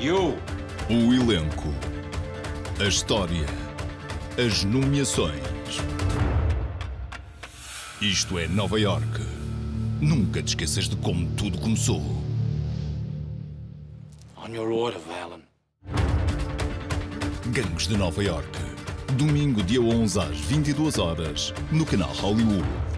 You. O elenco, a história, as nomeações. Isto é Nova York. Nunca te esqueças de como tudo começou. On your order, Valen. Gangues de Nova York. Domingo, dia 11 às 22 horas, no canal Hollywood.